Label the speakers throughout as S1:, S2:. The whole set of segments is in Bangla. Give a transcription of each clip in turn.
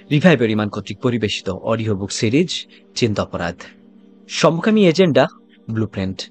S1: রিভাইভার ইমান কর্তৃক পরিবেশিত অডিও বুক সিরিজ চিন্তা অপরাধ, সমকামী এজেন্ডা, ব্লুপ্রিন্ট।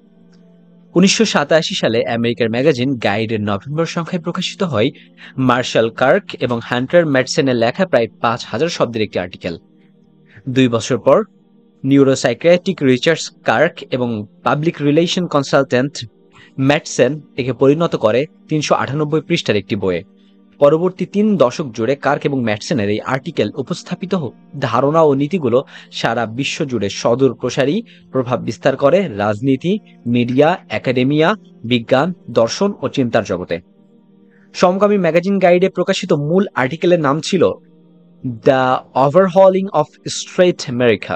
S1: 1987 সালে আমেরিকার ম্যাগাজিন গাইডের নভেম্বর সংখ্যায় প্রকাশিত হয় মার্শাল কার্ক এবং হান্টার ম্যাডসেনের লেখা প্রায় 5,000 শব্দের একটি আর্টিকেল। 2 বছর পর নিউরোসাইকিয়াট্রিক রিচার্ড কার্ক এবং পাবলিক রিলেশন কনসালটেন্ট ম্যাডসেন একে পরিণত করে 398 পৃষ্ঠার একটি বইয়ে। পরবর্তী 3 দশক জুড়ে কার্ক এবং ম্যাডসেনের এই আর্টিকেল উপস্থাপিত ধারণা ও নীতিগুলো সারা বিশ্ব জুড়ে সদূর প্রসারী প্রভাব বিস্তার করে রাজনীতি, মিডিয়া, একাডেমিয়া, বিজ্ঞান, দর্শন ও চিন্তার জগতে। সমকামী ম্যাগাজিন গাইডে প্রকাশিত মূল আর্টিকেলের নাম ছিল the overhauling of straight America.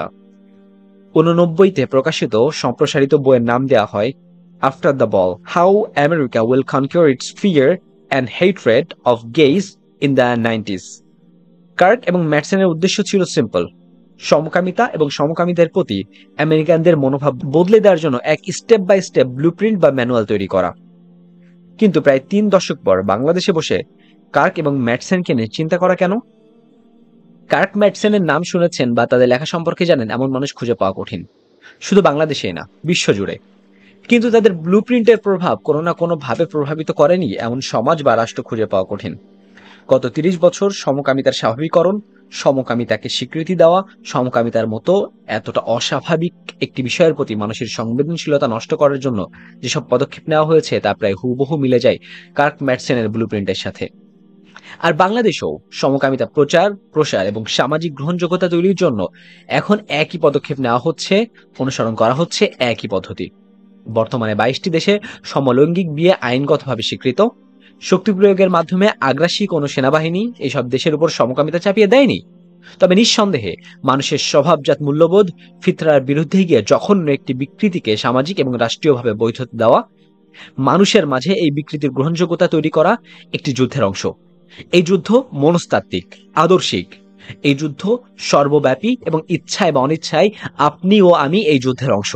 S1: 89তে প্রকাশিত সম্প্রসারিত বইয়ের নাম দেওয়া হয় after the ball, how America will conquer its fear and hatred of gays in the 90s। Kirk এবং ম্যাডসেনের উদ্দেশ্য ছিল সিম্পল, সমকামিতা এবং সমকামীদের প্রতি আমেরিকানদের মনোভাব বদলে দেওয়ার জন্য এক স্টেপ বাই স্টেপ ব্লুপ্রিন্ট বা ম্যানুয়াল তৈরি করা। কিন্তু প্রায় 3 দশক পর বাংলাদেশে বসে কার্ক এবং ম্যাডসেনকে নিয়ে চিন্তা করা কেন? কার্ক ম্যাডসেনের নাম শুনেছেন বা তাদের লেখা সম্পর্কে জানেন এমন মানুষ খুঁজে পাওয়া কঠিন, শুধু বাংলাদেশেই না, বিশ্বজুড়ে। কিন্তু তাদের ব্লুপ্রিন্টের প্রভাব কোনো না কোনো ভাবে প্রভাবিত করেনি এমন সমাজ বা রাষ্ট্র খুঁজে পাওয়া কঠিন। গত 30 বছর সমকামিতার স্বাভাবিকরণ, সমকামিতাকে স্বীকৃতি দেওয়া, সমকামিতার মতো এতটা অস্বাভাবিক একটি বিষয়ের প্রতি মানুষের সংবেদনশীলতা নষ্ট করার জন্য যেসব পদক্ষেপ নেওয়া হয়েছে তা প্রায় হুবহু মিলে যায় কার্ক ম্যাডসেনের ব্লুপ্রিন্টের সাথে। আর বাংলাদেশেও সমকামিতা প্রচার, প্রসার এবং সামাজিক গ্রহণযোগ্যতা তৈরির জন্য এখন একই পদক্ষেপ নেওয়া হচ্ছে, অনুসরণ করা হচ্ছে একই পদ্ধতি। বর্তমানে 22টি দেশে সমলৈঙ্গিক বিয়ে আইনগতভাবে স্বীকৃত। শক্তি প্রয়োগের মাধ্যমে আগ্রাসী কোনো সেনাবাহিনী এসব দেশের উপর সমকামিতা চাপিয়ে দেয়নি। তবে নিঃসন্দেহে মানুষের স্বভাবজাত মূল্যবোধ ফিতরার বিরুদ্ধে গিয়ে জঘন্য একটি বিকৃতিকে সামাজিক এবং রাষ্ট্রীয়ভাবে বৈধতা দেওয়া, মানুষের মাঝে এই বিকৃতির গ্রহণযোগ্যতা তৈরি করা একটি যুদ্ধের অংশ। এই যুদ্ধ মনস্তাত্ত্বিক, আদর্শিক। এই যুদ্ধ সর্বব্যাপী এবং ইচ্ছায় বা অনিচ্ছায় আপনি ও আমি এই যুদ্ধের অংশ।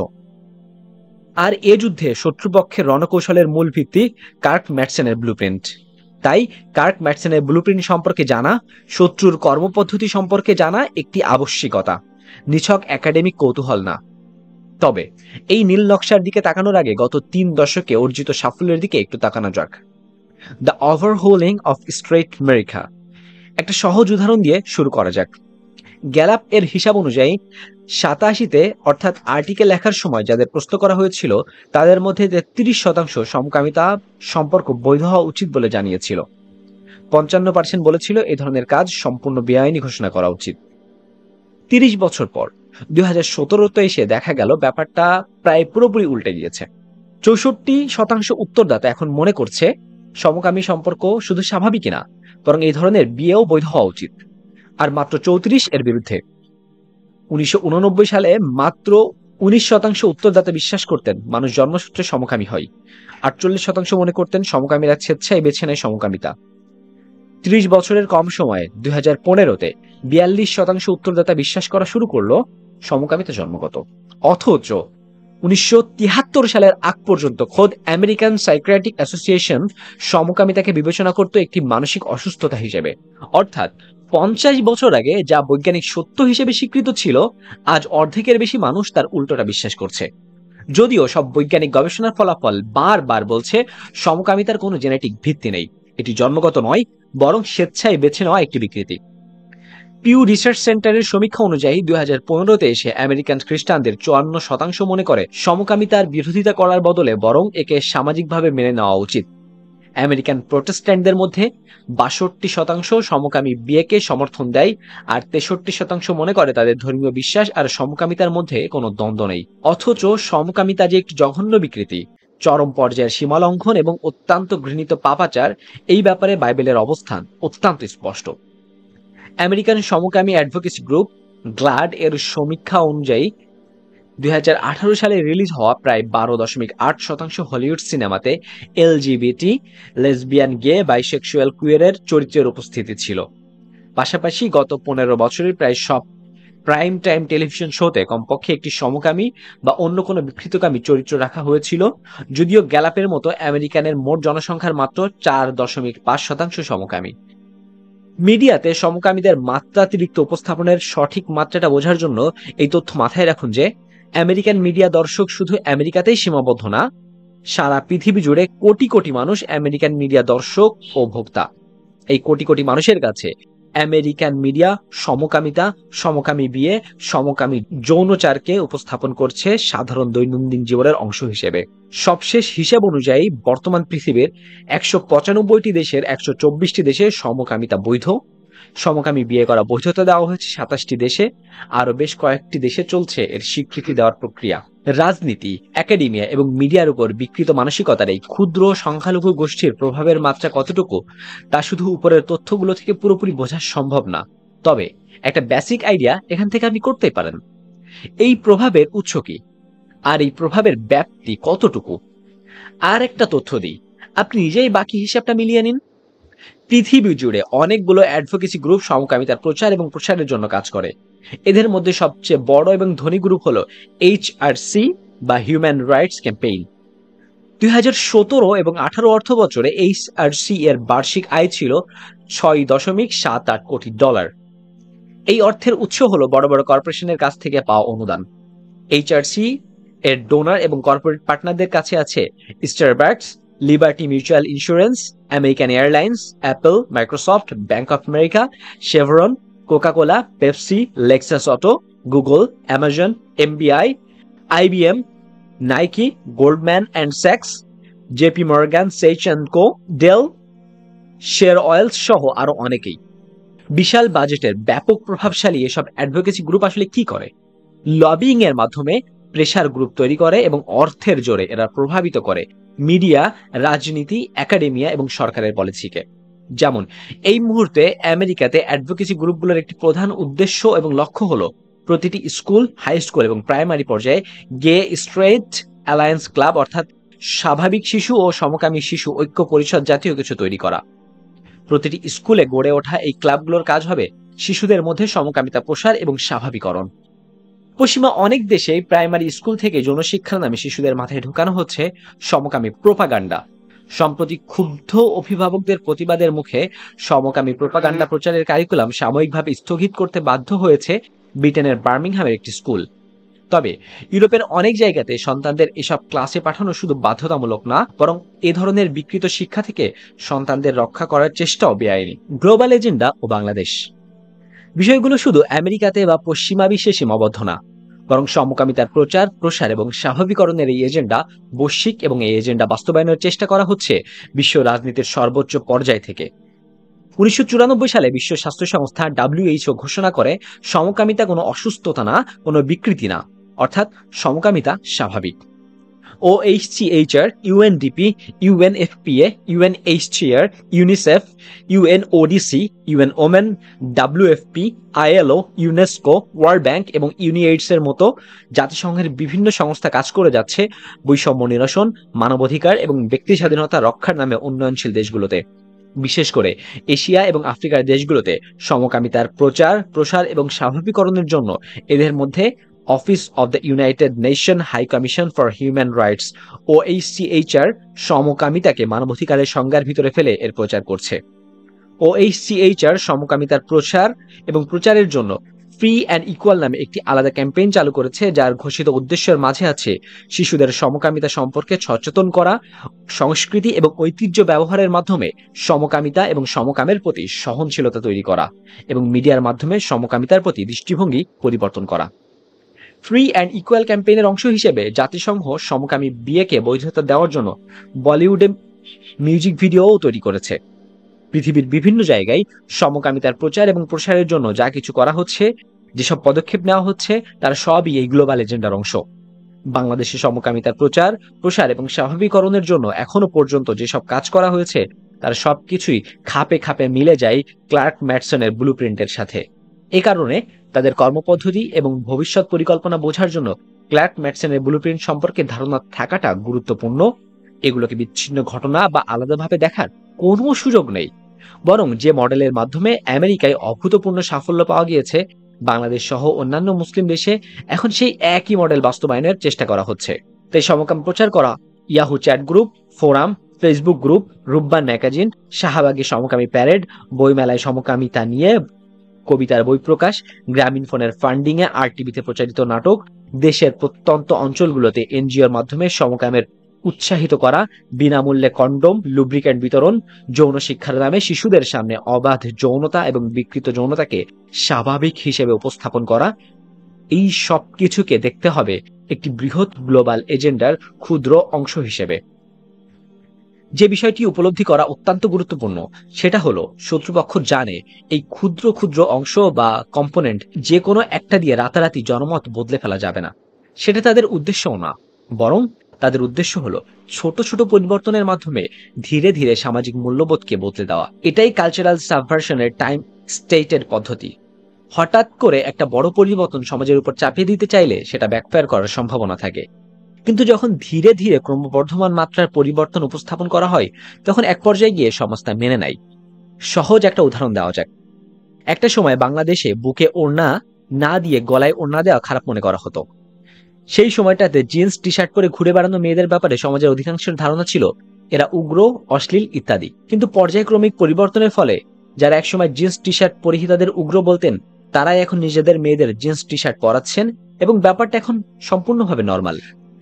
S1: আর এ যুদ্ধে শত্রুপক্ষের রণকৌশলের মূল ভিত্তি কার্ক ম্যাডসেনের ব্লুপ্রিন্ট। তাই কার্ক ম্যাডসেনের ব্লুপ্রিন্ট সম্পর্কে জানা, শত্রুর কর্মপদ্ধতি সম্পর্কে জানা একটি আবশ্যিকতা, নিছক একাডেমিক কৌতূহল না। তবে এই নীল নকশার দিকে তাকানোর আগে গত 3 দশকে অর্জিত সাফল্যের দিকে একটু তাকানো যাক। The overhauling of straight America একটা সহজ উদাহরণ দিয়ে শুরু করা যাক। গ্যালাপ এর হিসাব অনুযায়ী 87তে অর্থাৎ আর্টিকেল লেখার সময় যাদের প্রশ্ন করা হয়েছিল তাদের মধ্যে 33% সমকামিতা সম্পর্ক বৈধ হওয়া উচিত বলে জানিয়েছিল। 55% বলেছিল এই ধরনের কাজ সম্পূর্ণ বেআইনি ঘোষণা করা উচিত। 30 বছর পর 2017তে এসে দেখা গেল ব্যাপারটা প্রায় পুরোপুরি উল্টে গিয়েছে। 64% উত্তরদাতা এখন মনে করছে সমকামী সম্পর্ক শুধু স্বাভাবিকই না, বরং এই ধরনের বিয়েও বৈধ হওয়া উচিত। আর মাত্র 34 এর বিরুদ্ধে। 1989 সালে মাত্র 19% উত্তরদাতা বিশ্বাস করতেন মানুষ জন্মসূত্রে সমকামী হয়। 48% মনে করতেন সমকামীরা স্বেচ্ছায় বেছে নেয় সমকামিতা। 30 বছরের কম সময়ে 2015তে 42% উত্তরদাতা বিশ্বাস করা শুরু করলো সমকামিতা জন্মগত। অথচ 1973 সালের আগ পর্যন্ত খোদ আমেরিকান সাইকিয়াট্রিক অ্যাসোসিয়েশন সমকামিতাকে বিবেচনা করত একটি মানসিক অসুস্থতা হিসেবে। অর্থাৎ 50 বছর আগে যা বৈজ্ঞানিক সত্য হিসেবে স্বীকৃত ছিল, আজ অর্ধেকের বেশি মানুষ তার উল্টোটা বিশ্বাস করছে। যদিও সব বৈজ্ঞানিক গবেষণার ফলাফল বারবার বলছে সমকামিতার কোনো জেনেটিক ভিত্তি নেই, এটি জন্মগত নয়, বরং স্বেচ্ছায় বেছে নেওয়া একটি বিকৃতি। পিউ রিসার্চ সেন্টারের সমীক্ষা অনুযায়ী 2015তে এসে আমেরিকান খ্রিস্টানদের 54% মনে করে সমকামিতার বিরোধিতা করার বদলে বরং একে সামাজিকভাবে মেনে নেওয়া উচিত। আমেরিকান প্রোটেস্ট্যান্টদের মধ্যে 62% সমকামী বিয়েকে সমর্থন দেয়, আর 63% মনে করে তাদের ধর্মীয় বিশ্বাস আর সমকামিতার মধ্যে কোনো দ্বন্দ্ব নেই। অথচ সমকামিতা যে একটি জঘন্য বিকৃতি, চরম পর্যায়ের সীমালঙ্ঘন এবং অত্যন্ত ঘৃণিত পাপাচার, এই ব্যাপারে বাইবেলের অবস্থান অত্যন্ত স্পষ্ট। আমেরিকান সমকামী অ্যাডভোকেসি গ্রুপ গ্লাড এর সমীক্ষা অনুযায়ী 2018 সালে রিলিজ হওয়া প্রায় 12.8% হলিউড সিনেমাতে এলজিবিটি, লেসবিয়ান, গে, বাইসেক্সুয়াল, কুয়ারের চরিত্রের উপস্থিতি ছিল। পাশাপাশি গত 15 বছরের প্রায় সব প্রাইম টাইম টেলিভিশন শোতে কমপক্ষে একটি সমকামী বা অন্য কোনো বিকৃতকামী চরিত্র রাখা হয়েছিল, যদিও গ্যালাপের মতো আমেরিকানের মোট জনসংখ্যার মাত্র 4.5% সমকামী। মিডিয়াতে সমকামীদের মাত্রাতিরিক্ত উপস্থাপনের সঠিক মাত্রাটা বোঝার জন্য এই তথ্য মাথায় রাখুন যে আমেরিকান মিডিয়া দর্শক শুধু আমেরিকাতেই সীমাবদ্ধ না, সারা পৃথিবী জুড়ে কোটি কোটি মানুষ আমেরিকান মিডিয়া দর্শক ও ভোক্তা। এই কোটি কোটি মানুষের কাছে আমেরিকান মিডিয়া সমকামিতা, সমকামী বিয়ে, সমকামী যৌনচারকে উপস্থাপন করছে সাধারণ দৈনন্দিন জীবনের অংশ হিসেবে। সবশেষ হিসাব অনুযায়ী বর্তমান পৃথিবীর 195টি দেশের 124টি দেশে সমকামিতা বৈধ। সমকামী বিয়ে করা বৈধতা দেওয়া হয়েছে 27টি দেশে, আরো বেশ কয়েকটি দেশে চলছে এর স্বীকৃতি দেওয়ার প্রক্রিয়া। রাজনীতি, একাডেমিয়া এবং মিডিয়ার উপর বিকৃত মানসিকতার এই ক্ষুদ্র সংখ্যালঘু গোষ্ঠীর প্রভাবের মাত্রা কতটুকু তা শুধু উপরের তথ্যগুলো থেকে পুরোপুরি বোঝা সম্ভব না। তবে একটা বেসিক আইডিয়া এখান থেকে আপনি করতেই পারেন। এই প্রভাবের উৎস কি, আর এই প্রভাবের ব্যাপ্তি কতটুকু। আর একটা তথ্য দিই, আপনি নিজেই বাকি হিসাবটা মিলিয়ে নিন। পৃথিবী জুড়ে অনেকগুলো অ্যাডভোকেসি গ্রুপ সমকামিতার প্রচার এবং প্রসারের জন্য কাজ করে। এদের মধ্যে সবচেয়ে বড় এবং ধনী গ্রুপ হলো HRC বা হিউম্যান রাইটস ক্যাম্পেইন। 2017 এবং 18 অর্থ বছরে HRC এর বার্ষিক আয় ছিল $6.78 কোটি। এই অর্থের উৎস হলো বড় বড় কর্পোরেশনের কাছ থেকে পাওয়া অনুদান। HRC এর ডোনার এবং কর্পোরেট পার্টনারদের কাছে আছে Starbucks, Liberty Mutual insurance, American Airlines, Apple, Microsoft, bank of America, Chevron, Coca Cola, Pepsi, Lexus auto, Google, Amazon, MBI, IBM, Nike, Goldman and স্যাক্স, জেপি মর্গান, সেইচ অ্যান্ড কো, ডেল, শেয়ার অয়েলস সহ আরো অনেকেই। বিশাল বাজেটের ব্যাপক প্রভাবশালী এসব অ্যাডভোকেসি গ্রুপ আসলে কি করে? লবিং এর মাধ্যমে প্রেসার গ্রুপ তৈরি করে এবং অর্থের জোরে এরা প্রভাবিত করে মিডিয়া, রাজনীতি, একাডেমিয়া এবং সরকারের পলিসিকে। যেমন এই মুহূর্তে আমেরিকাতে অ্যাডভোকেসি গ্রুপগুলোর একটি প্রধান উদ্দেশ্য এবং লক্ষ্য হলো প্রতিটি স্কুল, হাই স্কুল এবং প্রাইমারি পর্যায়ে গে স্ট্রেট অ্যালায়েন্স ক্লাব অর্থাৎ স্বাভাবিক শিশু ও সমকামী শিশু ঐক্য পরিষদ জাতীয় কিছু তৈরি করা। প্রতিটি স্কুলে গড়ে ওঠা এই ক্লাবগুলোর কাজ হবে শিশুদের মধ্যে সমকামিতা প্রসার এবং স্বাভাবিকরণ। পশ্চিমা অনেক দেশে প্রাইমারি স্কুল থেকে যৌন শিক্ষার নামে শিশুদের মাথায় ঢুকানো হচ্ছে সমকামী প্রোপাগান্ডা। সম্প্রতি ক্ষুব্ধ অভিভাবকদের প্রতিবাদের মুখে সমকামী প্রোপাগান্ডা প্রচারের কারিকুলাম সাময়িকভাবে স্থগিত করতে বাধ্য হয়েছে ব্রিটেনের বার্মিংহামের একটি স্কুল। তবে ইউরোপের অনেক জায়গাতে সন্তানদের এসব ক্লাসে পাঠানো শুধু বাধ্যতামূলক না, বরং এ ধরনের বিকৃত শিক্ষা থেকে সন্তানদের রক্ষা করার চেষ্টাও বেআইনি। গ্লোবাল এজেন্ডা ও বাংলাদেশ। বিষয়গুলো শুধু আমেরিকাতে বা পশ্চিমা বিশ্বে সীমাবদ্ধ না, বরং সমকামিতার প্রচার, প্রসার এবং স্বাভাবিকরণের এই এজেন্ডা বৈশ্বিক, এবং এই এজেন্ডা বাস্তবায়নের চেষ্টা করা হচ্ছে বিশ্ব রাজনীতির সর্বোচ্চ পর্যায় থেকে। 1994 সালে বিশ্ব স্বাস্থ্য সংস্থা WHO ঘোষণা করে সমকামিতা কোনো অসুস্থতা না, কোনো বিকৃতি না, অর্থাৎ সমকামিতা স্বাভাবিক। OHCHR, UNDP, UNFPA, UNHCR, UNICEF, UNODC, UN Women, WFP, ILO, UNESCO, world bank এবং ইউনিএইডস এর মতো জাতিসংঘের বিভিন্ন সংস্থা কাজ করে যাচ্ছে বৈষম্য নিরসন, মানবাধিকার এবং ব্যক্তি স্বাধীনতা রক্ষার নামে উন্নয়নশীল দেশগুলোতে। বিশেষ করে এশিয়া এবং আফ্রিকার দেশগুলোতে সমকামিতার প্রচার, প্রসার এবং স্বাভাবিকরণের জন্য এদের মধ্যে Office of the United Nation High Commission for Human Rights OHCHR সমকামিতাকে মানবাধিকারের সংজ্ঞার ভিতরে ফেলে এর প্রচার করছে। OHCHR সমকামিতার প্রসার এবং প্রচারের জন্য ফ্রি অ্যান্ড ইকুয়াল নামে একটি আলাদা ক্যাম্পেইন চালু করেছে, যার ঘোষিত উদ্দেশ্যের মাঝে আছে শিশুদের সমকামিতা সম্পর্কে সচেতন করা, সংস্কৃতি এবং ঐতিহ্য ব্যবহারের মাধ্যমে সমকামিতা এবং সমকামের প্রতি সহনশীলতা তৈরি করা, এবং মিডিয়ার মাধ্যমে সমকামিতার প্রতি দৃষ্টিভঙ্গি পরিবর্তন করা। ফ্রি অ্যান্ড ইকুয়াল ক্যাম্পেইনের অংশ হিসেবে জাতিসংঘ সমকামী বিয়েকে বৈধতা দেওয়ার জন্য বলিউডে মিউজিক ভিডিওও তৈরি করেছে। পৃথিবীর বিভিন্ন জায়গায় সমকামিতার প্রচার এবং প্রসারের জন্য যা কিছু করা হচ্ছে, যেসব পদক্ষেপ নেওয়া হচ্ছে, তার সবই এই গ্লোবাল এজেন্ডার অংশ। বাংলাদেশে সমকামিতার প্রচার, প্রসার এবং স্বাভাবিকরণের জন্য এখনো পর্যন্ত যেসব কাজ করা হয়েছে তার সবকিছুই খাপে খাপে মিলে যায় ক্লার্ক ম্যাটসনের ব্লুপ্রিন্টের সাথে। এ কারণে তাদের কর্মপদ্ধতি এবং ভবিষ্যৎ পরিকল্পনা বোঝার জন্য ক্লার্ক ম্যাটসনের ব্লুপ্রিন্ট সম্পর্কে ধারণা থাকাটা গুরুত্বপূর্ণ। এগুলোকে বিচ্ছিন্ন ঘটনা বা আলাদাভাবে দেখার কোনো সুযোগ নেই, বরং যে মডেলের মাধ্যমে আমেরিকায় অভূতপূর্ণ সাফল্য পাওয়া গিয়েছে, বাংলাদেশ সহ অন্যান্য মুসলিম দেশে এখন সেই একই মডেল বাস্তবায়নের চেষ্টা করা হচ্ছে। তাই সমকাম প্রচার করা Yahoo chat group, forum, Facebook group, Roopbaan magazine, শাহবাগে সমকামী প্যারেড, বইমেলায় সমকামিতা নিয়ে কবিতার বই প্রকাশ, গ্রামীণ ফোনের ফান্ডিং এ আরটিভিতে প্রচারিত নাটক, দেশের প্রত্যন্ত অঞ্চলগুলোতে এনজিওর মাধ্যমে সমকামের উৎসাহিত করা, বিনামূল্যে কন্ডোম, লুব্রিক্যান্ট বিতরণ, যৌন শিক্ষার নামে শিশুদের সামনে অবাধ যৌনতা এবং বিকৃত যৌনতাকে স্বাভাবিক হিসেবে উপস্থাপন করা, এই সব কিছুকে দেখতে হবে একটি বৃহৎ গ্লোবাল এজেন্ডার ক্ষুদ্র অংশ হিসেবে। যে বিষয়টি উপলব্ধি করা অত্যন্ত গুরুত্বপূর্ণ সেটা হলো শত্রুপক্ষ জানে এই ক্ষুদ্র ক্ষুদ্র অংশ বা কম্পোনেন্ট যে কোনো একটা দিয়ে রাতারাতি জনমত বদলে ফেলা যাবে না। সেটা তাদের উদ্দেশ্যও না, বরং তাদের উদ্দেশ্য হলো ছোট ছোট পরিবর্তনের মাধ্যমে ধীরে ধীরে সামাজিক মূল্যবোধকে বদলে দেওয়া। এটাই কালচারাল সাবভার্সনের টাইম স্টেটেড পদ্ধতি। হঠাৎ করে একটা বড় পরিবর্তন সমাজের উপর চাপিয়ে দিতে চাইলে সেটা ব্যাকফায়ার করার সম্ভাবনা থাকে, কিন্তু যখন ধীরে ধীরে ক্রমবর্ধমান মাত্রার পরিবর্তন উপস্থাপন করা হয় তখন এক পর্যায়ে গিয়ে সমাজ তা মেনে নেয়। সহজ একটা উদাহরণ দেওয়া যাক। একটা সময় বাংলাদেশে বুকে ওড়না না দিয়ে গলায় ওড়না দেওয়া খারাপ মনে করা হতো। সেই সময়টাতে জিন্স টি শার্ট পরে ঘুরে বেড়ানো মেয়েদের ব্যাপারে সমাজের অধিকাংশের ধারণা ছিল এরা উগ্র, অশ্লীল ইত্যাদি। কিন্তু পর্যায়ক্রমিক পরিবর্তনের ফলে যারা একসময় জিন্স টি শার্ট পরিহিতাদের উগ্র বলতেন তারাই এখন নিজেদের মেয়েদের জিন্স টি শার্ট পরাচ্ছেন এবং ব্যাপারটা এখন সম্পূর্ণভাবে নর্মাল।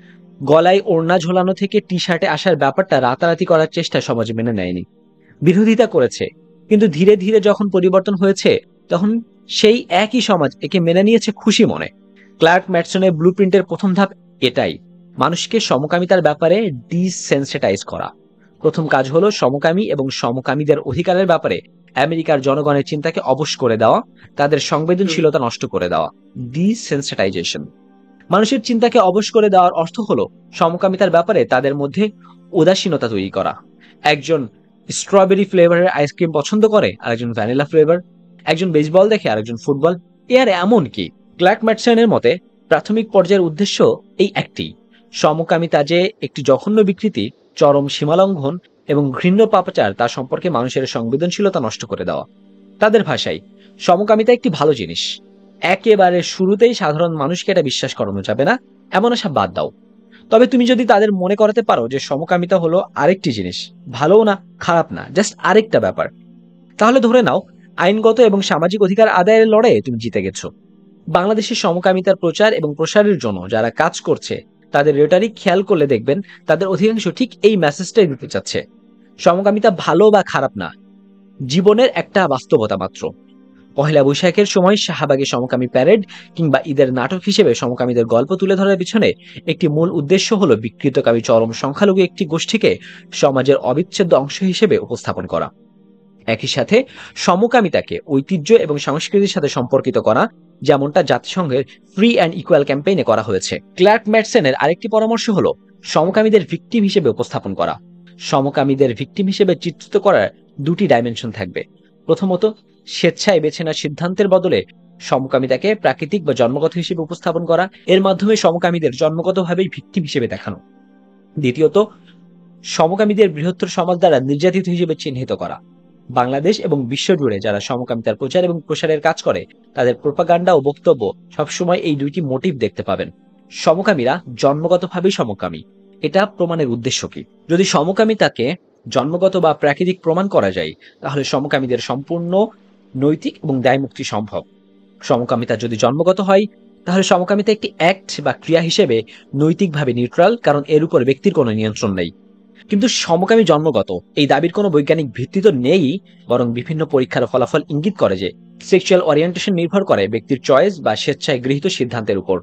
S1: গলায় ওড়না ঝোলানো থেকে টি শার্টে আসার ব্যাপারটা রাতারাতি করার চেষ্টা সমাজ মেনে নেয়নি, বিরোধিতা করেছে। কিন্তু ধীরে ধীরে যখন পরিবর্তন হয়েছে তখন সেই একই সমাজ একে মেনে নিয়েছে খুশি মনে। ক্লার্ক ম্যাটসনের ব্লুপ্রিন্টের প্রথম ধাপ এটাই, মানুষকে সমকামিতার ব্যাপারে ডিসেনসিটাইজ করা। প্রথম কাজ হলো সমকামী এবং সমকামীদের অধিকারের ব্যাপারে আমেরিকার জনগণের চিন্তাকে অবশ করে দেওয়া, তাদের সংবেদনশীলতা নষ্ট করে দেওয়া, ডিসেনসিটাইজেশন। মানুষের চিন্তাকে অবশ করে দেওয়ার অর্থ হলো সমকামিতার ব্যাপারে তাদের মধ্যে উদাসীনতা তৈরি করা। একজন স্ট্রবেরি ফ্লেভারের আইসক্রিম পছন্দ করে, আরেকজন ভ্যানিলা ফ্লেভার। একজন বেসবল দেখে, আরেকজন ফুটবল। আর এমন কি ক্লার্ক ম্যাটসনের মতে প্রাথমিক পর্যায়ের উদ্দেশ্য এই একটি, সমকামিতা যে একটি জঘন্য বিকৃতি, চরম সীমালঙ্ঘন এবং ঘৃণ্য পাপাচার তা সম্পর্কে মানুষের সংবেদনশীলতা নষ্ট করে দেওয়া। তাদের ভাষায় সমকামিতা একটি ভালো জিনিস, একেবারে শুরুতেই সাধারণ মানুষকে এটা বিশ্বাস করানো যাবে না, এমন আশা বাদ দাও। তবে তুমি যদি তাদের মনে করাতে পারো যে সমকামিতা হলো আরেকটি জিনিস, ভালোও না খারাপ না, জাস্ট আরেকটা ব্যাপার, তাহলে ধরে নাও আইনগত এবং সামাজিক অধিকার আদায়ের লড়াইয়ে তুমি জিতে গেছো। বাংলাদেশের সমকামিতার প্রচার এবং প্রসারের জন্য যারা কাজ করছে তাদের রেটারিক খেয়াল করলে দেখবেন তাদের অধিকাংশ ঠিক এই মেসেজটাই দিতে চাচ্ছে। সমকামিতা ভালো বা খারাপ না, জীবনের একটা বাস্তবতা মাত্র। পহেলা বৈশাখের সময় শাহবাগে সমকামী প্যারেড কিংবা ঈদের নাটক হিসেবে সমকামীদের গল্প তুলে ধরার পিছনে একটি মূল উদ্দেশ্য হলো বিকৃতকামী চরম সংখ্যালঘু একটি গোষ্ঠীকে সমাজের অবিচ্ছেদ্য অংশ হিসেবে উপস্থাপন করা। একই সাথে সমকামিতাকে ঐতিহ্য এবং সংস্কৃতির সাথে সম্পর্কিত করা, যেমনটা জাতিসংঘের ফ্রি অ্যান্ড ইকুয়াল ক্যাম্পেইনে করা হয়েছে। ক্লার্ক ম্যাটসনের আরেকটি পরামর্শ হলো সমকামীদের ভিকটিম হিসেবে উপস্থাপন করা। সমকামীদের ভিকটিম হিসেবে চিত্রিত করার দুটি ডাইমেনশন থাকবে। প্রথমত, স্বেচ্ছায় বেছে নেওয়ার সিদ্ধান্তের বদলে সমকামিতাকে প্রাকৃতিক বা জন্মগত হিসেবে উপস্থাপন করা, এর মাধ্যমে সমকামীদের জন্মগতভাবেই ভিকটিম হিসেবে দেখানো। দ্বিতীয়ত, সমকামীদের বৃহত্তর সমাজ দ্বারা নির্যাতিত হিসেবে চিহ্নিত করা। বাংলাদেশ এবং বিশ্বজুড়ে যারা সমকামিতার প্রচার এবং প্রসারের কাজ করে তাদের প্রোপাগান্ডা ও বক্তব্য সবসময় এই দুইটি মোটিভ দেখতে পাবেন। সমকামীরা জন্মগতভাবেই সমকামী, এটা প্রমাণের উদ্দেশ্য কি? যদি সমকামিতাকে জন্মগত বা প্রাকৃতিক প্রমাণ করা যায় তাহলে সমকামীদের সম্পূর্ণ নৈতিক এবং দায়মুক্তি সম্ভব। সমকামিতা যদি জন্মগত হয় তাহলে সমকামিতা একটি অ্যাক্ট বা ক্রিয়া হিসেবে নৈতিকভাবে নিউট্রাল, কারণ এর উপর ব্যক্তির কোনো নিয়ন্ত্রণ নেই। কিন্তু সমকামী জন্মগত এই দাবির কোনো বৈজ্ঞানিক ভিত্তি তো নেই, বরং বিভিন্ন পরীক্ষার ফলাফল ইঙ্গিত করে যে সেক্সুয়াল ওরিয়েন্টেশন নির্ভর করে ব্যক্তির চয়েস বা স্বেচ্ছায় গৃহীত সিদ্ধান্তের উপর।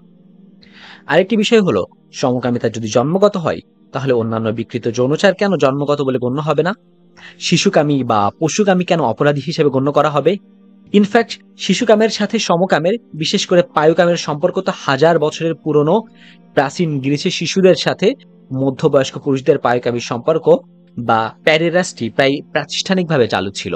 S1: আরেকটি বিষয় হলো সমকামিতা যদি জন্মগত হয় তাহলে অন্যান্য বিকৃত যৌনচার কেন জন্মগত বলে গণ্য হবে না? শিশুকামী বা পশুকামী কেন অপরাধী হিসেবে গণ্য করা হবে? ইনফ্যাক্ট শিশুকামের সাথে সমকামের, বিশেষ করে পায়ুকামের সম্পর্ক তো হাজার বছরের পুরনো। প্রাচীন গ্রিসে শিশুদের সাথে মধ্যবয়স্ক পুরুষদের পায়ুকামীর সম্পর্ক বা প্যাডেরাস্টি প্রায় প্রাতিষ্ঠানিকভাবে চালু ছিল।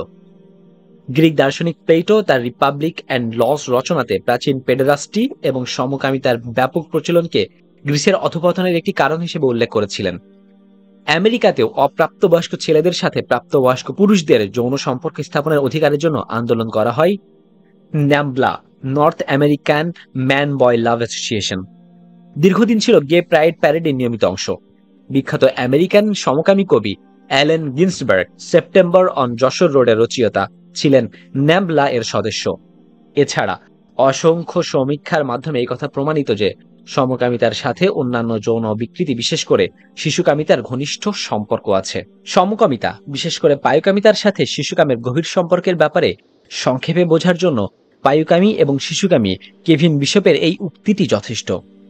S1: গ্রিক দার্শনিক প্লেটো তার রিপাবলিক অ্যান্ড লস রচনাতে প্রাচীন পেডেরাস্টি এবং সমকামিতার ব্যাপক প্রচলনকে গ্রিসের অধঃপতনের একটি কারণ হিসেবে উল্লেখ করেছিলেন। আমেরিকাতেও অপ্রাপ্তবয়স্ক ছেলেদের সাথে প্রাপ্তবয়স্ক পুরুষদের যৌন সম্পর্ক স্থাপনের অধিকারের জন্য আন্দোলন করা হয়। NAMBLA, North American Man Boy Love Association, দীর্ঘদিন ছিল গে প্রাইড প্যারেডের নিয়মিত অংশ। বিখ্যাত আমেরিকান সমকামী কবি Allen Ginsberg September on Jessore রোডের রচয়িতা, ছিলেন ন্যাম্বলা এর সদস্য। এছাড়া অসংখ্য সমীক্ষার মাধ্যমে এই কথা প্রমাণিত যে সমকামিতার সাথে অন্যান্য যৌন বিকৃতি, বিশেষ করে শিশুকামিতার ঘনিষ্ঠ সম্পর্ক আছে। সমকামিতা, বিশেষ করে পায়ুকামিতার সাথে শিশুকামের গভীর সম্পর্কের ব্যাপারে সংক্ষেপে বোঝার জন্য পায়ুকামী এবং শিশুকামী কেভিন বিশপের এই উক্তিটি যথেষ্ট।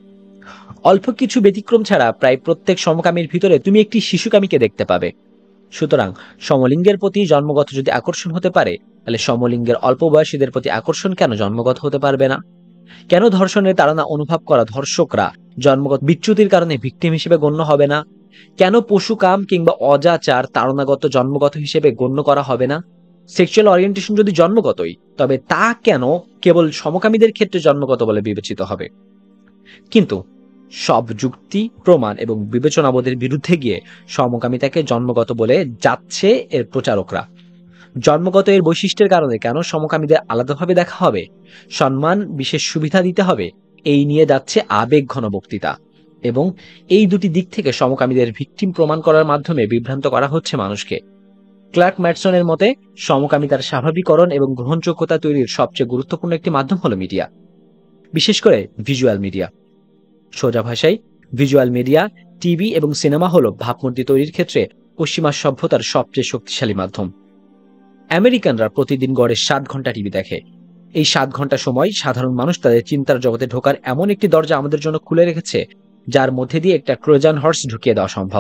S1: অল্প কিছু ব্যতিক্রম ছাড়া প্রায় প্রত্যেক সমকামীর ভিতরে তুমি একটি শিশুকামীকে দেখতে পাবে। সুতরাং সমলিঙ্গের প্রতি জন্মগত যদি আকর্ষণ হতে পারে, তাহলে সমলিঙ্গের অল্প বয়সীদের প্রতি আকর্ষণ কেন জন্মগত হতে পারবে না? কেন ধর্ষণের তাড়না অনুভব করা ধর্ষকরা জন্মগত বিচ্যুতির কারণে ভিকটিম হিসেবে গণ্য হবে না? কেন পশুকাম কিংবা অজাচার তাড়নাগত জন্মগত হিসেবে গণ্য করা হবে না? সেক্সুয়াল ওরিয়েন্টেশন যদি জন্মগতই, তবে তা কেন কেবল সমকামীদের ক্ষেত্রে জন্মগত বলে বিবেচিত হবে? কিন্তু সব যুক্তি, প্রমাণ এবং বিবেচনাবোধের বিরুদ্ধে গিয়ে সমকামিতাকে জন্মগত বলে যাচ্ছে এর প্রচারকরা। জন্মগত এর বৈশিষ্ট্যের কারণে কেন সমকামীদের আলাদাভাবে দেখা হবে, সম্মান, বিশেষ সুবিধা দিতে হবে, এই নিয়ে যাচ্ছে আবেগঘন বক্তৃতা। এবং এই দুটি দিক থেকে সমকামীদের ভিকটিম প্রমাণ করার মাধ্যমে বিভ্রান্ত করা হচ্ছে মানুষকে। ক্লার্ক ম্যাটসনের মতে সমকামিতার স্বাভাবিকরণ এবং গ্রহণযোগ্যতা তৈরির সবচেয়ে গুরুত্বপূর্ণ একটি মাধ্যম হলো মিডিয়া, বিশেষ করে ভিজুয়াল মিডিয়া। সোজা ভাষায় ভিজুয়াল মিডিয়া, টিভি এবং সিনেমা হলো ভাবমূর্তি তৈরির ক্ষেত্রে পশ্চিমা সভ্যতার সবচেয়ে শক্তিশালী মাধ্যম। আমেরিকানরা প্রতিদিন গড়ে 7 ঘন্টা টিভি দেখে। এই 7 ঘন্টা সময় সাধারণ মানুষ তাদের চিন্তার জগতে ঢোকার এমন একটি দরজা আমাদের জন্য খুলে রেখেছে, যার মধ্যে দিয়ে একটা ট্রোজান হর্স ঢুকিয়ে দেওয়া সম্ভব।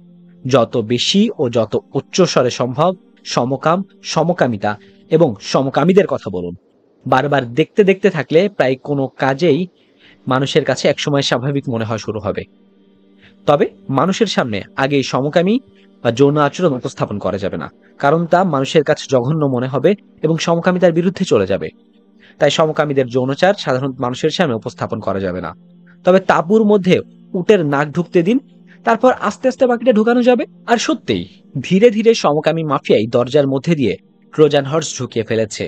S1: যত বেশি ও যত উচ্চ স্বরে সম্ভব সমকাম, সমকামিতা এবং সমকামীদের কথা বলুন। বারবার দেখতে দেখতে থাকলে প্রায় কোনো কাজেই মানুষের কাছে একসময় স্বাভাবিক মনে হয় শুরু হবে। তবে মানুষের সামনে আগে সমকামী বা যৌন আচরণ উপস্থাপন করা যাবে না, কারণ তা মানুষের কাছে জঘন্য মনে হবে এবং সমকামিতার বিরুদ্ধে চলে যাবে। তাই সমকামীদের যৌনচার সাধারণ মানুষের সামনে উপস্থাপন করা যাবে না। তবে তাঁবুর মধ্যে উটের নাক ঢুকতে দিন, তারপর আস্তে আস্তে বাকিটা ঢুকানো যাবে। আর সত্যিই ধীরে ধীরে সমকামী মাফিয়াই দরজার মধ্যে দিয়ে ট্রোজান হর্স ঢুকিয়ে ফেলেছে।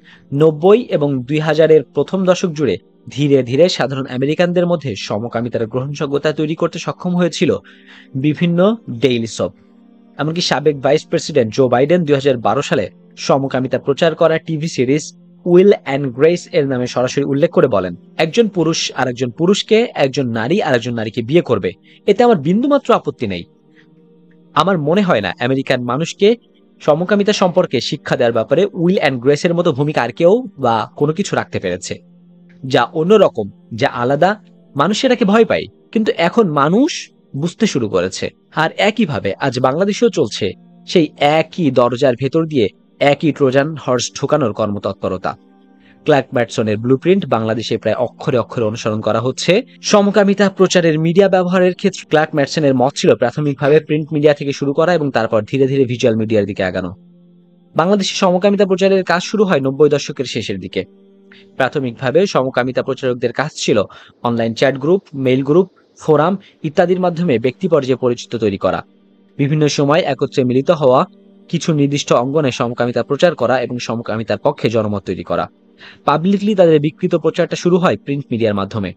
S1: 90 এবং 2000-এর প্রথম দশক জুড়ে ধীরে ধীরে সাধারণ আমেরিকানদের মধ্যে সমকামিতার গ্রহণযোগ্যতা তৈরি করতে সক্ষম হয়েছিল বিভিন্ন ডেইলি সোপ। এমনকি সাবেক ভাইস প্রেসিডেন্ট জো বাইডেন 2012 সালে সমকামিতা প্রচার করা TV series Will and Grace এর নামে সরাসরি উল্লেখ করে বলেন, একজন পুরুষ আরেকজন পুরুষকে, একজন নারী আরেকজন নারীকে বিয়ে করবে, এতে আমার বিন্দুমাত্র আপত্তি নেই। আমার মনে হয় না আমেরিকান মানুষকে সমকামিতা সম্পর্কে শিক্ষা দেওয়ার ব্যাপারে উইল অ্যান্ড গ্রেসের মতো ভূমিকা আর কেউ বা কোনো কিছু রাখতে পেরেছে। যা অন্যরকম, যা আলাদা, মানুষ সেটাকে ভয় পায়, কিন্তু এখন মানুষ বুঝতে শুরু করেছে। আর একইভাবে আজ বাংলাদেশেও চলছে সেই একই দরজার ভেতর দিয়ে একই ট্রোজান হর্স ঢোকানোর কর্মতৎপরতা। ক্লার্ক ম্যাটসনের ব্লুপ্রিন্ট বাংলাদেশে প্রায় অক্ষরে অক্ষরে অনুসরণ করা হচ্ছে। সমকামিতা প্রচারের মিডিয়া ব্যবহারের ক্ষেত্রে ক্লার্ক ম্যাটসনের মত ছিল প্রাথমিকভাবে প্রিন্ট মিডিয়া থেকে শুরু করা এবং তারপর ধীরে ধীরে ভিজুয়াল মিডিয়ার দিকে আগানো। বাংলাদেশে সমকামিতা প্রচারের কাজ শুরু হয় 90 দশকের শেষের দিকে। প্রাথমিকভাবে সমকামিতা প্রচারকদের কাজ ছিল online chat group, mail group, forum ইত্যাদির মাধ্যমে ব্যক্তি পর্যায়ে পরিচিত তৈরি করা, বিভিন্ন সময় একত্রে মিলিত হওয়া, কিছু নির্দিষ্ট অঙ্গনে সমকামিতা প্রচার করা এবং সমকামিতার পক্ষে জনমত তৈরি করা। পাবলিকলি তাদের বিকৃত প্রচারটা শুরু হয় প্রিন্ট মিডিয়ার মাধ্যমে।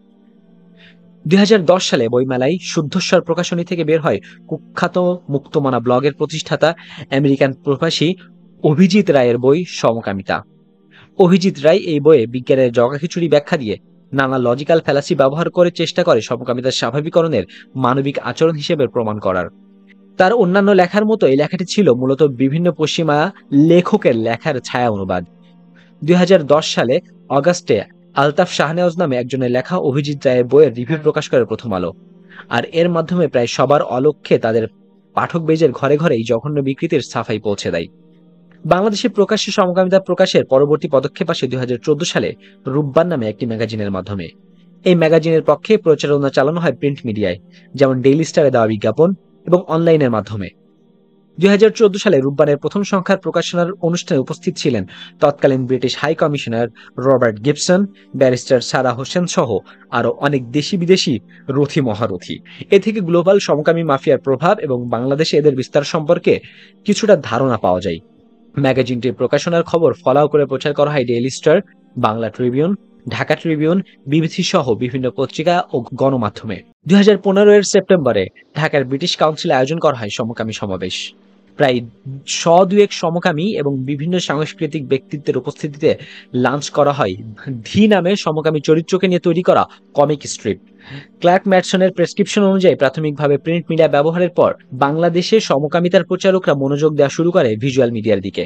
S1: 2010 সালে বইমেলায় শুদ্ধস্বর প্রকাশনী থেকে বের হয় কুখ্যাত মুক্তমনা ব্লগের প্রতিষ্ঠাতা আমেরিকান প্রবাসী অভিজিৎ রায়ের বই সমকামিতা। অভিজিৎ রায় এই বইয়ে বিজ্ঞানের জগাখিচুড়ি ব্যাখ্যা দিয়ে নানা লজিক্যাল ফ্যালাসি ব্যবহার করে চেষ্টা করে সমকামিতার স্বাভাবিকরণের মানবিক আচরণ হিসেবে প্রমাণ করার। তার অন্যান্য লেখার মতো এই লেখাটি ছিল মূলত বিভিন্ন পশ্চিমা লেখকের লেখার ছায়া অনুবাদ। 2010 সালে অগাস্টে আলতাফ শাহনেওয়াজ নামে একজনের লেখা অভিজিৎ রায়ের বইয়ের রিভিউ প্রকাশ করে প্রথম আলো। আর এর মাধ্যমে প্রায় সবার অলক্ষ্যে তাদের পাঠক বেজের ঘরে ঘরে এই জঘন্য বিকৃতির সাফাই পৌঁছে দেয়। বাংলাদেশে প্রকাশ্যে সমকামিতা প্রকাশের পরবর্তী পদক্ষেপ আসে 2014 সালে রূপবান নামে একটি ম্যাগাজিনের মাধ্যমে। এই ম্যাগাজিনের পক্ষে প্রচারণা চালানো হয় প্রিন্ট মিডিয়ায়, যেমন ডেইলি স্টারে দেওয়া বিজ্ঞাপন এবং অনলাইনের মাধ্যমে। 2014 সালে রূপবানের প্রথম সংখ্যার প্রকাশনার অনুষ্ঠানে উপস্থিত ছিলেন তৎকালীন British high commissioner Robert Gibson, barrister Sara Hossain সহ আরো অনেক দেশি বিদেশি রথী মহারথী। এ থেকে গ্লোবাল সমকামী মাফিয়ার প্রভাব এবং বাংলাদেশে এদের বিস্তার সম্পর্কে কিছুটা ধারণা পাওয়া যায়। ম্যাগাজিনটির প্রকাশনার খবর ফলাও করে প্রচার করা হয় Daily Star, Bangla Tribune, Dhaka Tribune, BBC সহ বিভিন্ন পত্রিকা ও গণমাধ্যমে। 2015 এর সেপ্টেম্বরে ঢাকার ব্রিটিশ কাউন্সিলে আয়োজন করা হয় সমকামী সমাবেশ। প্রায় দুয়েক সমকামী এবং বিভিন্ন সাংস্কৃতিক ব্যক্তিত্বের উপস্থিতিতে লঞ্চ করা হয় ধি নামে সমকামী চরিত্রকে নিয়ে তৈরি করা কমিক স্ট্রিপ। ক্লার্ক ম্যাটসনের প্রেসক্রিপশন অনুযায়ী প্রাথমিকভাবে প্রিন্ট মিডিয়া ব্যবহারের পর বাংলাদেশে সমকামিতার প্রচারকরা মনোযোগ দেওয়া শুরু করে ভিজুয়াল মিডিয়ার দিকে।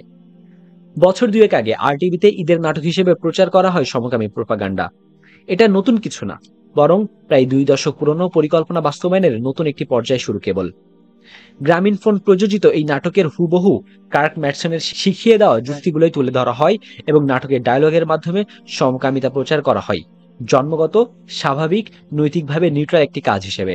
S1: বছর দুয়েক আগে আরটিভিতে ঈদের নাটক হিসেবে প্রচার করা হয় সমকামী প্রোপাগান্ডা। এটা নতুন কিছু না, বরং প্রায় 2 দশক পুরনো পরিকল্পনা বাস্তবায়নের নতুন একটি পর্যায় শুরু কেবল। গ্রামীণফোন প্রযোজিত এই নাটকের হুবহু ক্লার্ক ম্যাটসনের শিখিয়ে দেওয়া যুক্তিগুলোই তুলে ধরা হয় এবং নাটকের ডায়লগের মাধ্যমে সমকামিতা প্রচার করা হয় জন্মগত, স্বাভাবিক, নৈতিকভাবে নিউট্রাল একটি কাজ হিসেবে।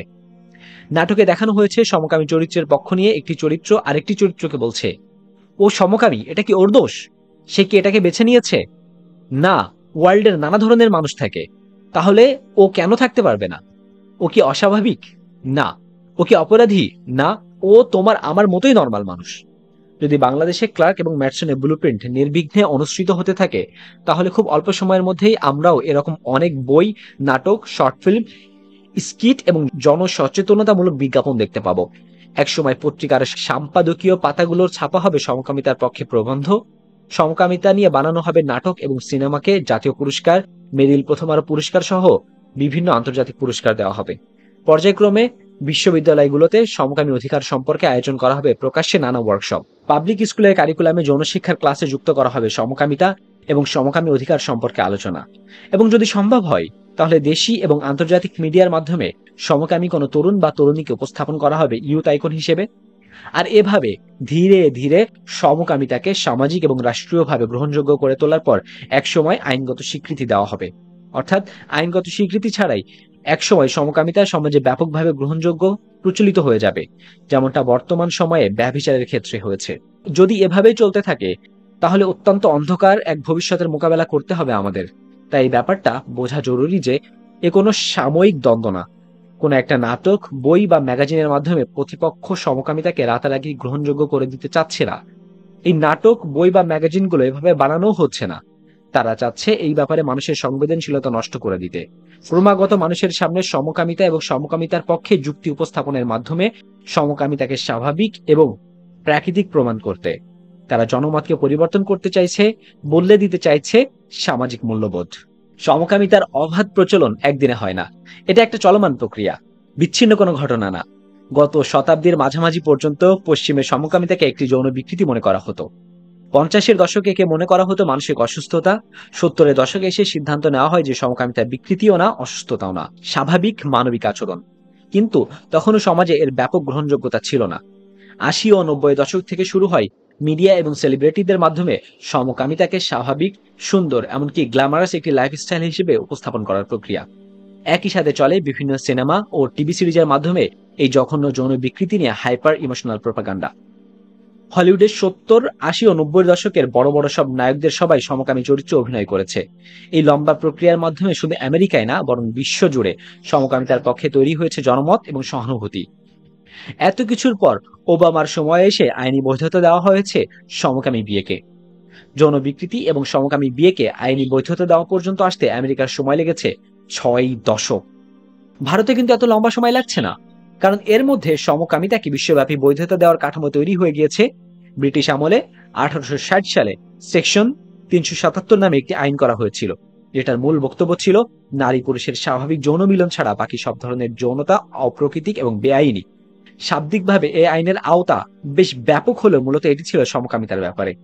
S1: নাটকে দেখানো হয়েছে সমকামী চরিত্রের পক্ষ নিয়ে একটি চরিত্র আরেকটি চরিত্রকে বলছে, ও সমকামী, এটা কি ওর দোষ? সে কি এটাকে বেছে নিয়েছে? না, ওয়ার্ল্ডের নানা ধরনের মানুষ থাকে, তাহলে ও কেন থাকতে পারবে না? ও কি অস্বাভাবিক? না। ও কি অপরাধী? না, ও তোমার আমার মতোই নর্মাল মানুষ। যদি বাংলাদেশে ক্লার্ক এবং ম্যাটসনের ব্লুপ্রিন্ট নির্বিঘ্নে অনুসৃত হতে থাকে, তাহলে খুব অল্প সময়ের মধ্যেই আমরাও এরকম অনেক বই, নাটক, শর্ট ফিল্ম, স্কিট এবং জনসচেতনতামূলক বিজ্ঞাপন দেখতে পাবো। একসময় পত্রিকার সম্পাদকীয় পাতাগুলোর ছাপা হবে সমকামিতার পক্ষে প্রবন্ধ, সমকামিতা নিয়ে বানানো হবে নাটক এবং সিনেমাকে জাতীয় পুরস্কার, মেরিল প্রথম আলো পুরস্কার সহ বিভিন্ন আন্তর্জাতিক পুরস্কার দেওয়া হবে। পর্যায়ক্রমে বিশ্ববিদ্যালয়গুলোতে সমকামী অধিকার সম্পর্কে আয়োজন করা হবে প্রকাশ্যে নানা ওয়ার্কশপ। পাবলিক স্কুলের কারিকুলামে যৌনশিক্ষার ক্লাসে যুক্ত করা হবে সমকামিতা এবং সমকামী অধিকার সম্পর্কে আলোচনা। এবং যদি সম্ভব হয়, তাহলে দেশি এবং আন্তর্জাতিক মিডিয়ার মাধ্যমে সমকামী কোনো তরুণ বা তরুণীকে উপস্থাপন করা হবে ইউথ আইকন হিসেবে। আর এভাবে ধীরে ধীরে সমকামিতাকে সামাজিক এবং রাষ্ট্রীয়ভাবে গ্রহণযোগ্য করে তোলার পর একসময় আইনগত স্বীকৃতি দেওয়া হবে। অর্থাৎ আইনগত স্বীকৃতি ছাড়াই একসময় সমকামিতা সমাজে ব্যাপকভাবে গ্রহণযোগ্য, প্রচলিত হয়ে যাবে, যেমনটা বর্তমান সময়ে ব্যভিচারের ক্ষেত্রে হয়েছে। যদি এভাবেই চলতে থাকে, তাহলে অত্যন্ত অন্ধকার এক ভবিষ্যতের মোকাবেলা করতে হবে আমাদের। তাই এই ব্যাপারটা বোঝা জরুরি যে এ কোনো সাময়িক দ্বন্দ্ব না। কোনো একটা নাটক, বই বা ম্যাগাজিনের মাধ্যমে প্রতিপক্ষ সমকামিতাকে রাতারাতি গ্রহণযোগ্য করে দিতে চাচ্ছে না। এই নাটক, বই বা ম্যাগাজিনগুলো এভাবে বানানো হচ্ছে না। তারা চাচ্ছে এই ব্যাপারে মানুষের সংবেদনশীলতা নষ্ট করে দিতে, ক্রমাগত মানুষের সামনে সমকামিতা এবং সমকামিতার পক্ষে যুক্তি উপস্থাপনের মাধ্যমে সমকামিতাকে স্বাভাবিক এবং প্রাকৃতিক প্রমাণ করতে। তারা জনমতকে পরিবর্তন করতে চাইছে, বদলে দিতে চাইছে সামাজিক মূল্যবোধ। সমকামিতার অবাধ প্রচলন একদিনে হয় না, এটা একটা চলমান প্রক্রিয়া, বিচ্ছিন্ন কোনো ঘটনা না। গত শতাব্দীর মাঝামাঝি পর্যন্ত পশ্চিমে সমকামিতাকে একটি যৌন বিকৃতি মনে করা হতো। 50-এর দশকে একে মনে করা হতো মানসিক অসুস্থতা। 70-এর দশকে এসে সিদ্ধান্ত নেওয়া হয় যে সমকামিতা বিকৃতিও না, অসুস্থতাও না, স্বাভাবিক মানবিক আচরণ। কিন্তু তখনও সমাজে এর ব্যাপক গ্রহণযোগ্যতা ছিল না। 80 ও 90 দশক থেকে শুরু হয় মিডিয়া এবং সেলিব্রিটিদের মাধ্যমে সমকামিতাকে স্বাভাবিক, সুন্দর, এমনকি গ্ল্যামারাস একটি লাইফস্টাইল হিসেবে উপস্থাপন করার প্রক্রিয়া। একই সাথে চলে বিভিন্ন সিনেমা ও টিভি সিরিজের মাধ্যমে এই জঘন্য যৌন বিকৃতি নিয়ে হাইপার ইমোশনাল প্রোপাগান্ডা। হলিউডের 70, 80 ও 90 দশকের বড় বড় সব নায়কদের সবাই সমকামী চরিত্রে অভিনয় করেছে। এই লম্বা প্রক্রিয়ার মাধ্যমে শুধু আমেরিকায় না, বরং বিশ্বজুড়ে সমকামিতার পক্ষে তৈরি হয়েছে জনমত এবং সহানুভূতি। এত কিছুর পর ওবামার সময়ে এসে আইনি বৈধতা দেওয়া হয়েছে সমকামী বিয়েকে। যৌন বিকৃতি এবং সমকামী বিয়েকে আইনি বৈধতা দেওয়া পর্যন্ত আসতে আমেরিকার সময় লেগেছে 6 দশক। ভারতে কিন্তু এত লম্বা সময় লাগছে না, কারণ এর মধ্যে সমকামিতাকে বিশ্বব্যাপী বৈধতা দেওয়ার কাঠামো তৈরি হয়ে গিয়েছে। ব্রিটিশ আমলে 1860 সালে সেকশন 377 নামে একটি আইন করা হয়েছিল, যেটার মূল বক্তব্য ছিল নারী পুরুষের স্বাভাবিক যৌন মিলন ছাড়া বাকি সব ধরনের যৌনতা অপ্রাকৃতিক এবং বেআইনি। শাব্দিকভাবে এই আইনের আওতা বেশ ব্যাপক হলেও মূলত এটি ছিল সমকামিতার ব্যাপারে।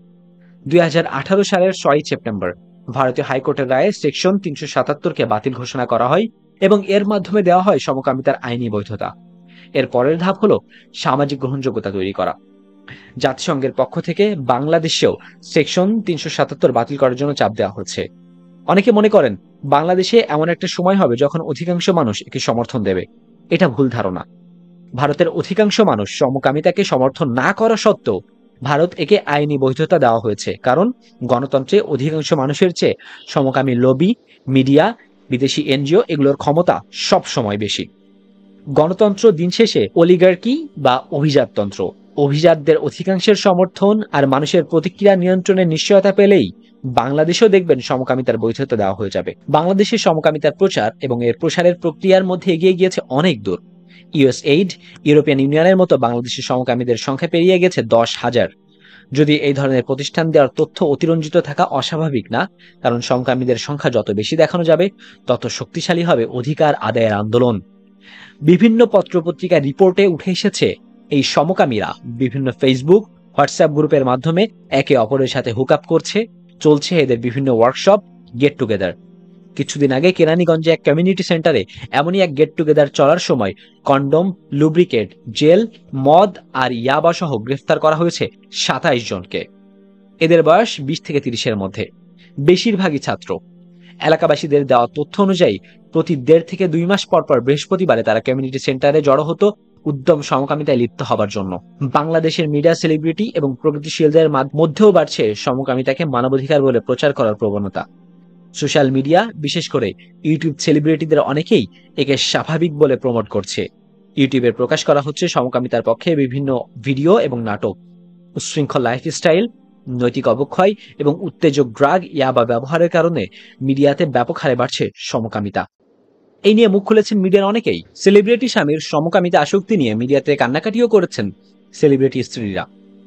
S1: 2018 সালের 6 সেপ্টেম্বর ভারতীয় হাইকোর্টের রায়ে সেকশন 377-কে বাতিল ঘোষণা করা হয় এবং এর মাধ্যমে দেওয়া হয় সমকামিতার আইনি বৈধতা। এর পরের ধাপ হলো সামাজিক গ্রহণযোগ্যতা তৈরি করা। জাতিসংঘের পক্ষ থেকে বাংলাদেশেও সেকশন 377 বাতিল করার জন্য চাপ দেওয়া হচ্ছে। অনেকে মনে করেন বাংলাদেশে এমন একটা সময় হবে যখন অধিকাংশ মানুষ একে সমর্থন দেবে। এটা ভুল ধারণা। ভারতের অধিকাংশ মানুষ সমকামিতাকে সমর্থন না করা সত্ত্বেও ভারত একে আইনি বৈধতা দেওয়া হয়েছে, কারণ গণতন্ত্রে অধিকাংশ মানুষের চেয়ে সমকামী লবি, মিডিয়া, বিদেশি এনজিও এগুলোর ক্ষমতা সব সময় বেশি। গণতন্ত্র দিন শেষে অলিগার্কি বা অভিজাততন্ত্র। অভিজাতদের অধিকাংশের সমর্থন আর মানুষের প্রতিক্রিয়া নিয়ন্ত্রণের নিশ্চয়তা পেলেই বাংলাদেশেও দেখবেন সমকামিতার বৈধতা দেওয়া হয়ে যাবে। বাংলাদেশের সমকামিতার প্রচার এবং এর প্রসারের প্রক্রিয়ার মধ্যে এগিয়ে গিয়েছে অনেক দূর। ইউএসএইড, ইউরোপিয়ান ইউনিয়নের মতো বাংলাদেশের সমকামীদের সংখ্যা পেরিয়ে গেছে 10,000। যদি এই ধরনের প্রতিষ্ঠান দেওয়ার তথ্য অতিরঞ্জিত থাকা অস্বাভাবিক না, কারণ সমকামীদের সংখ্যা যত বেশি দেখানো যাবে তত শক্তিশালী হবে অধিকার আদায়ের আন্দোলন। বিভিন্ন পত্রপত্রিকার রিপোর্টে উঠে এসেছে এই সমকামীরা বিভিন্ন ফেসবুক, হোয়াটসঅ্যাপ গ্রুপের মাধ্যমে একে অপরের সাথে হুকআপ করছে, চলছে এদের বিভিন্ন ওয়ার্কশপ, গেট টুগেদার। কিছুদিন আগে কেরানীগঞ্জে এক কমিউনিটি সেন্টারে এমনই এক গেট টুগেদার চলার সময় কন্ডম, লুব্রিকেট, জেল, মদ আর ইয়াবা সহ গ্রেফতার করা হয়েছে 27 জনকে। এদের বয়স 20 থেকে 30-এর মধ্যে, বেশিরভাগই ছাত্র। এলাকাবাসীদের দেওয়া তথ্য অনুযায়ী প্রতি 1.5 থেকে 2 মাস পর পর বৃহস্পতিবারে তারা কমিউনিটি সেন্টারে জড়ো হতো উদ্যম সমকামিতায় লিপ্ত হবার জন্য। বাংলাদেশের মিডিয়া সেলিব্রিটি এবং প্রগতিশীলদের মধ্যেও বাড়ছে সমকামিতাকে মানবাধিকার বলে প্রচার করার প্রবণতা। সোশ্যাল মিডিয়া, বিশেষ করে ইউটিউব সেলিব্রিটিদের অনেকেই একে স্বাভাবিক বলে প্রমোট করছে। ইউটিউবে প্রকাশ করা হচ্ছে সমকামিতার পক্ষে বিভিন্ন ভিডিও এবং নাটক। উচ্ছৃঙ্খল লাইফস্টাইল, নৈতিক অবক্ষয় এবং উত্তেজক ড্রাগ, ইয়াবা ব্যবহারের কারণে মিডিয়াতে ব্যাপক হারে বাড়ছে সমকামিতা। এই নিয়ে মুখ খুলেছেন মিডিয়ার অনেকেই। সেলিব্রিটি স্বামীর সমকামিতা আসক্তি নিয়ে মিডিয়াতে কান্নাকাটিও করেছেন সেলিব্রিটি স্ত্রীরা।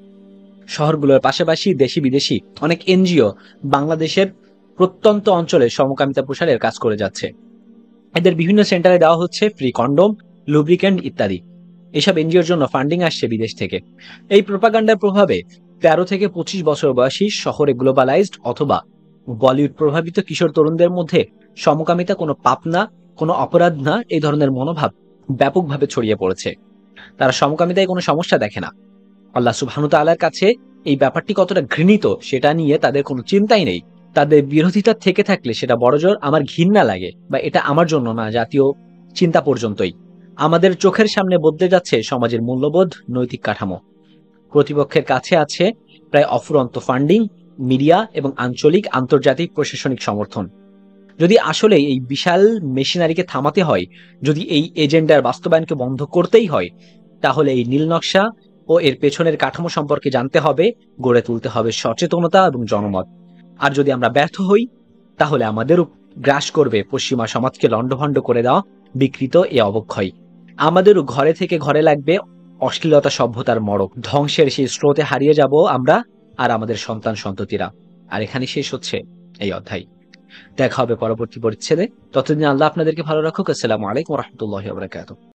S1: শহরগুলোর পাশাপাশি দেশি বিদেশি অনেক এনজিও বাংলাদেশের প্রত্যন্ত অঞ্চলে সমকামিতা প্রসারের কাজ করে যাচ্ছে। এদের বিভিন্ন সেন্টারে দেওয়া হচ্ছে ফ্রি কন্ডম, লুব্রিক্যান্ট ইত্যাদি। এসব এনজিওর জন্য ফান্ডিং আসছে বিদেশ থেকে। এই প্রোপাগান্ডার প্রভাবে 13 থেকে 25 বছর বয়সী শহরে গ্লোবালাইজড অথবা বলিউড প্রভাবিত কিশোর তরুণদের মধ্যে সমকামিতা কোনো পাপ না, কোনো অপরাধ না, এই ধরনের মনোভাব ব্যাপকভাবে ছড়িয়ে পড়েছে। তারা সমকামিতায় কোনো সমস্যা দেখে না। আল্লাহ সুবহানাহু ওয়া তাআলার কাছে এই ব্যাপারটি কতটা ঘৃণিত সেটা নিয়ে তাদের কোনো চিন্তাই নেই। তাদের বিরোধিতা থেকে থাকলে সেটা বড়জোর আমার ঘৃণা লাগে বা এটা আমার জন্য না জাতীয় চিন্তা পর্যন্তই। আমাদের চোখের সামনে বদলে যাচ্ছে সমাজের মূল্যবোধ, নৈতিক কাঠামো। প্রতিপক্ষের কাছে আছে প্রায় অফুরন্ত ফান্ডিং, মিডিয়া এবং আঞ্চলিক আন্তর্জাতিক প্রশাসনিক সমর্থন। যদি আসলে এই বিশাল মেশিনারিকে থামাতে হয়, যদি এই এজেন্ডার বাস্তবায়নকে বন্ধ করতেই হয়, তাহলে এই নীলনকশা ও এর পেছনের কাঠামো সম্পর্কে জানতে হবে, গড়ে তুলতে হবে সচেতনতা এবং জনমত। আর যদি আমরা ব্যর্থ হই, তাহলে আমাদেরও গ্রাস করবে পশ্চিমা সমাজকে লণ্ডভণ্ড করে দেওয়া বিকৃত এ অবক্ষয়। আমাদেরও ঘরে থেকে ঘরে লাগবে অশ্লীলতা সভ্যতার মড়ক। ধ্বংসের সেই স্রোতে হারিয়ে যাব আমরা আর আমাদের সন্তান সন্ততিরা। আর এখানে শেষ হচ্ছে এই অধ্যায়। দেখা হবে পরবর্তী পরিচ্ছেদে। ততদিন আল্লাহ আপনাদেরকে ভালো রাখুক। আসসালামু আলাইকুম ওয়া রাহমাতুল্লাহি ওয়া বারাকাতুহু।